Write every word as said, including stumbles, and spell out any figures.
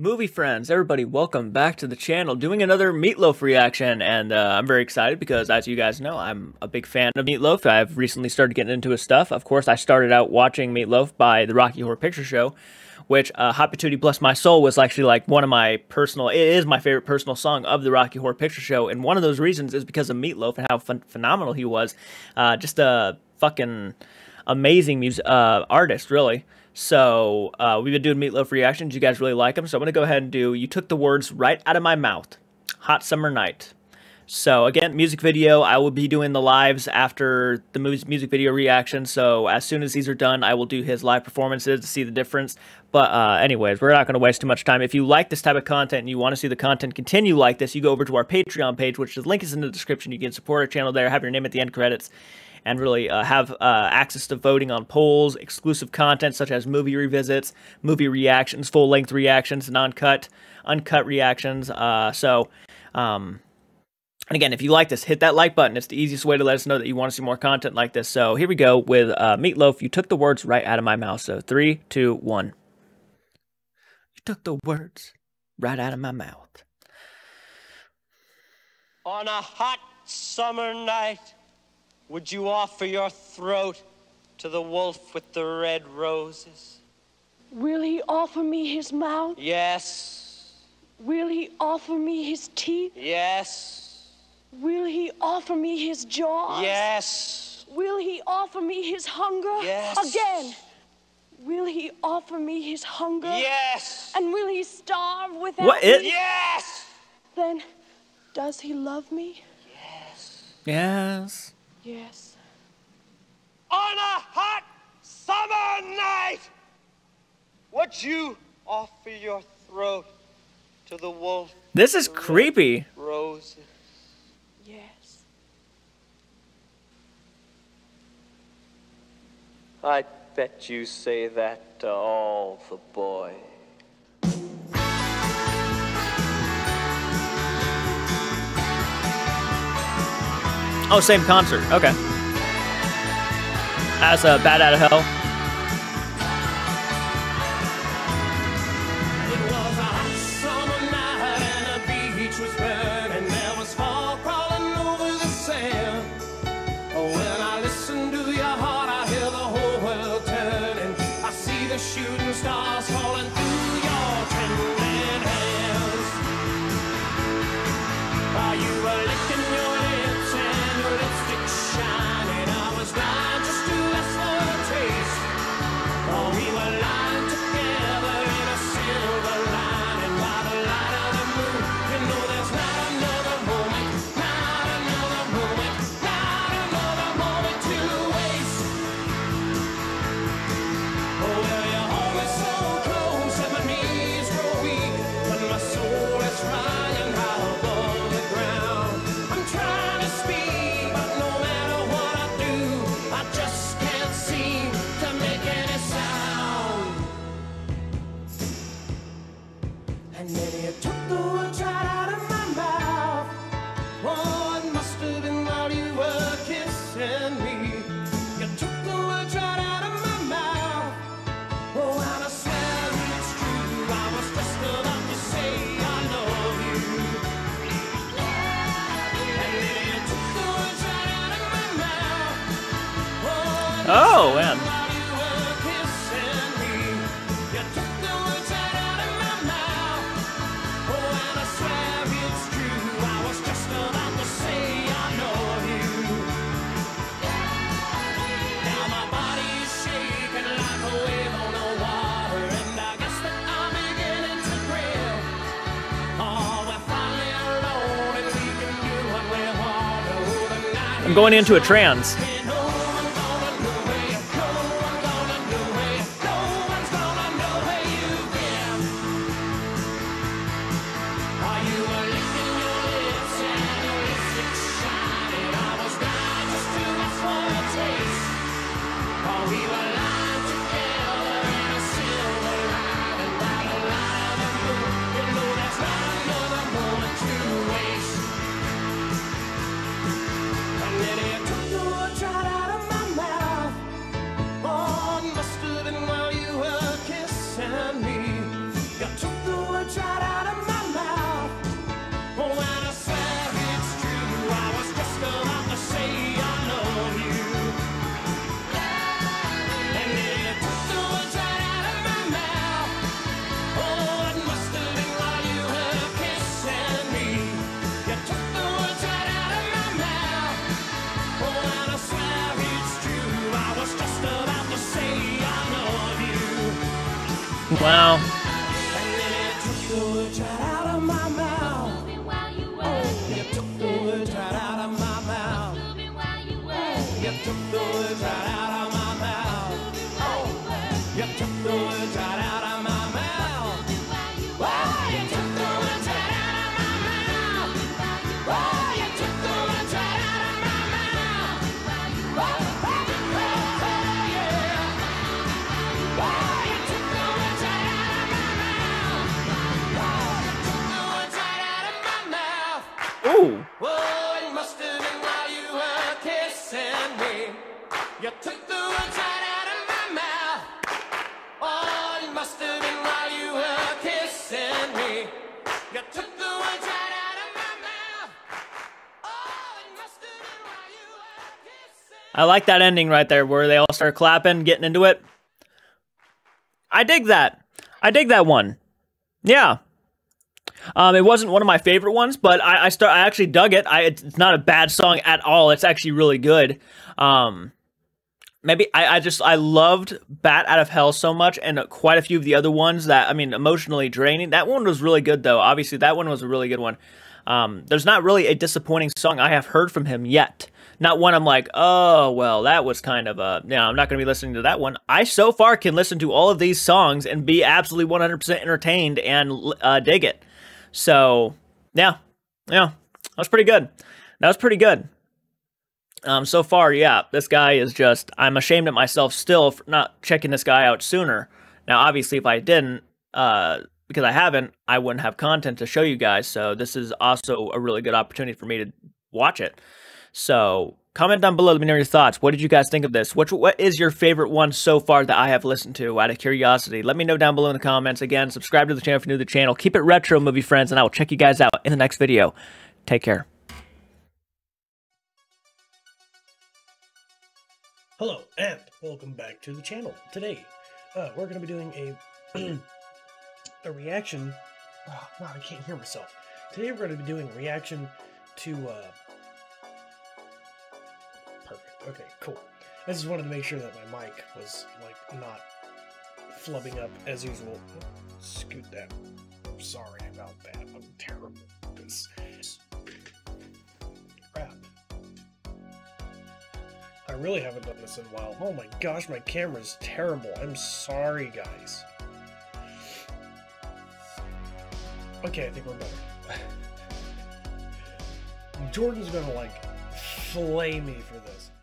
Movie friends, everybody, welcome back to the channel, doing another Meatloaf reaction, and uh, I'm very excited because, as you guys know, I'm a big fan of Meatloaf. I've recently started getting into his stuff. Of course, I started out watching Meatloaf by the Rocky Horror Picture Show, which, uh, Hot Patootie Bless My Soul, was actually like one of my personal, it is my favorite personal song of the Rocky Horror Picture Show, and one of those reasons is because of Meatloaf and how ph phenomenal he was. Uh, just a fucking amazing music uh, artist, really. So, uh, we've been doing Meatloaf reactions. You guys really like them. So, I'm going to go ahead and do You Took the Words Right Out of My Mouth, Hot Summer Night. So, again, music video. I will be doing the lives after the music video reaction. So, as soon as these are done, I will do his live performances to see the difference. But, uh, anyways, we're not going to waste too much time. If you like this type of content and you want to see the content continue like this, you go over to our Patreon page, which the link is in the description. You can support our channel there, have your name at the end credits, and really uh, have uh, access to voting on polls, exclusive content such as movie revisits, movie reactions, full-length reactions, non-cut, uncut reactions. Uh, so, um, and again, if you like this, hit that like button. It's the easiest way to let us know that you want to see more content like this. So here we go with uh, Meatloaf. You took the words right out of my mouth. So three, two, one. You took the words right out of my mouth. On a hot summer night, would you offer your throat to the wolf with the red roses? Will he offer me his mouth? Yes. Will he offer me his teeth? Yes. Will he offer me his jaws? Yes. Will he offer me his hunger? Yes. Again. Will he offer me his hunger? Yes. And will he starve without What me? is? Yes. Then, does he love me? Yes. Yes. Yes. On a hot summer night, would you offer your throat to the wolf? This is creepy. Roses. Yes. I bet you say that to all the boys. Oh, same concert. Okay. As a Bat Out of Hell. It was a hot summer night and the beach was burning. There was fog crawling over the sand. When I listen to your heart, I hear the whole world turning. I see the shooting stars falling through your trembling hands. While you were licking your lips and your lipstick shining, I was blind just to ask for a taste. Oh, we were lying together in a silver lining by the light of the moon. You know there's not another moment, not another moment, not another moment to waste. Oh, well, you hold me so close and my knees grow weak, but my soul is flying high above the ground. I'm trying to speak, but no matter what I do, I just can't seem to make any sound. And then you took the words right out of my mouth. Oh, it must have been while you were kissing me. You took the words right out of my mouth. Oh, and I swear it's true, I was just about to say I love you. And then you took the words right out of my mouth. Oh, Oh, man. while you were kissing me, you took the words right out of my mouth. Oh, and I swear it's true, I was just about to say I love you. Now my body's shaking like a wave on the water, and I guess that I'm beginning to grill. Oh, we're finally alone, and we can do what we want. Oh, the night I'm going into a trance. and no one's gonna know where you go. No one's gonna know where you go. No one's gonna know where you've been. While you were licking your lips and your lipstick shining, I was blind just to ask for a taste. While we were lying together in a silver lining by the light of the moon. You know there's not another moment to waste. And then you took the words right Wow. And then it took the words right out of my mouth. Oh, you took the words right out of my mouth. You took the words right out of my mouth. Oh, you took the words right out of my mouth. Oh, you took the words right out of my mouth. Oh, you took the words right out of my mouth. Oh, yeah. Oh, you took the words right out of my mouth. Oh, you took the words right out of my mouth. Ooh. Oh, it must have been while you were kissing me. You took the words right out of my mouth. Oh, it must have been while you were kissing me. You took the words right out of my mouth. Oh, it must have been while you were kissing. I like that ending right there where they all start clapping, getting into it. I dig that. I dig that one. Yeah. Um, it wasn't one of my favorite ones, but I I, start, I actually dug it. I, it's not a bad song at all. It's actually really good. Um, maybe I, I just I loved Bat Out of Hell so much, and quite a few of the other ones that I mean emotionally draining. That one was really good though. Obviously, that one was a really good one. Um, there's not really a disappointing song I have heard from him yet. Not one I'm like, oh, well, that was kind of a, no, I'm not going to be listening to that one. I so far can listen to all of these songs and be absolutely one hundred percent entertained and uh, dig it. So, yeah, yeah, that was pretty good. That was pretty good. Um, so far, yeah, this guy is just, I'm ashamed of myself still for not checking this guy out sooner. Now, obviously, if I didn't, uh, because I haven't, I wouldn't have content to show you guys. So this is also a really good opportunity for me to watch it. So comment down below. Let me know your thoughts. What did you guys think of this? Which, what is your favorite one so far that I have listened to out of curiosity? Let me know down below in the comments. Again, subscribe to the channel if you're new to the channel. Keep it retro, movie friends, and I will check you guys out in the next video. Take care. Hello, and welcome back to the channel. Today, uh, we're going to be doing a, a reaction. Oh, wow, I can't hear myself. Today, we're going to be doing a reaction to... Uh, perfect. Okay, cool. I just wanted to make sure that my mic was, like, not flubbing up as usual. Scoot that. I'm sorry about that. I'm terrible at this. Crap. I really haven't done this in a while. Oh my gosh, my camera's terrible. I'm sorry, guys. Okay, I think we're better. Jordan's gonna, like, flay me for this.